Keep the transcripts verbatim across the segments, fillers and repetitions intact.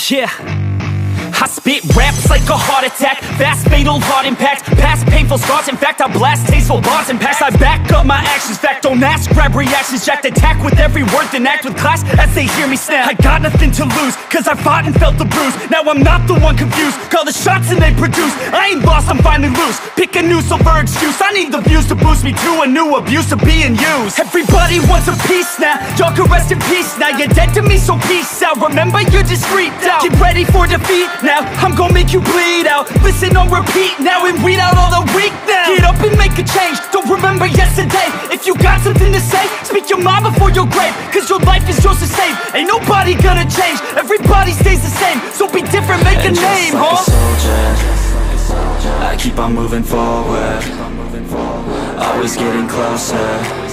Yeah, I spit raps like a heart attack, fast fatal heart impact, past painful scars. In fact, I blast tasteful bars and packs. I back up my actions, fact don't ask, grab reactions, jacked attack with every word, then act with class as they hear me snap. I got nothing to lose, cause I fought and felt the bruise. Now I'm not the one confused, call the shots and they produce. I ain't lost, I'm finally loose, pick a new silver excuse. I need the views to boost me to a new abuse of being used. Everybody wants a piece now, y'all can rest in peace now. You're dead to me, so peace out, remember you're discreet out. Get ready for defeat now, I'm gon' make you bleed out. Listen on repeat now and weed out all the weak now. Get up and make a change, don't remember yesterday. If you got something to say, speak your mind before your grave, cause your life is yours to save. Ain't nobody gonna change, everybody stays the same. So be different, make a name, like huh? a soldier, I keep on moving forward, always getting closer,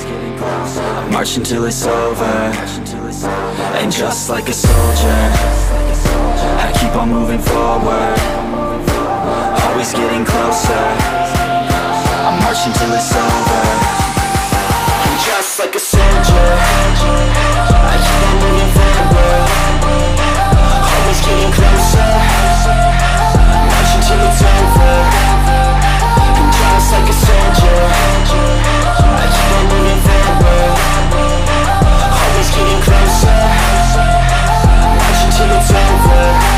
march until it's over. And just like a soldier, I keep on moving forward, always getting closer, I'm marching till it's over. And just like a soldier, I keep on moving forward, always getting closer, marching till it's over. And just like a soldier, I keep on moving forward, always getting closer, marching till it's over.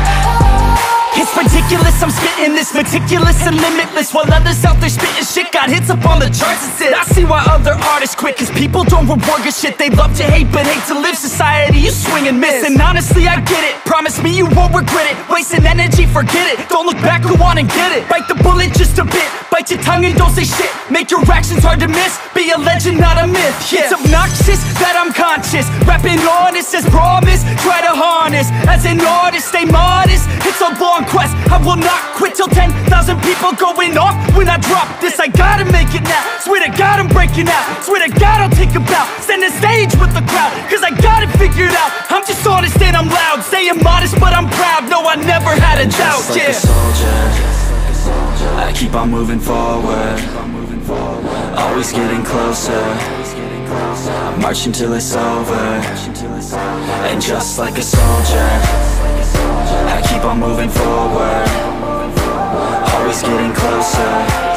It's ridiculous, I'm spitting this meticulous and limitless, while others out there spitting shit got hits up on the charts and shit. I see why other artists quit, cause people don't reward good shit. They love to hate but hate to live. Society, you swing and miss. And honestly, I get it, promise me you won't regret it. Wasting energy, forget it, don't look back, go on and get it. Bite the bullet just a bit, bite your tongue and don't say shit. Make your actions hard to miss, be a legend, not a myth. Yeah. It's obnoxious that I'm conscious, rapping honest as promise. Try to harness, as an artist, stay modest. It's a long quest, I will not quit till ten thousand people going off when I drop this. I gotta make it now, swear to God I'm breaking out. Swear to God I'll take a bow, stand the stage with the crowd, cause I got it figured out. I'm just honest and I'm loud, saying modest but I'm proud. No, I never had a doubt, just like yeah. a soldier, I keep on moving forward, always getting closer, I'm marching till it's over. And just like a soldier, I keep on moving forward, always getting closer,